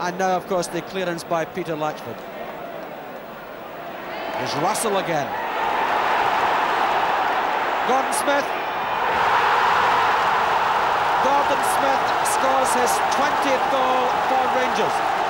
And now, of course, the clearance by Peter Latchford. There's Russell again. Gordon Smith. Gordon Smith scores his 20th goal for Rangers.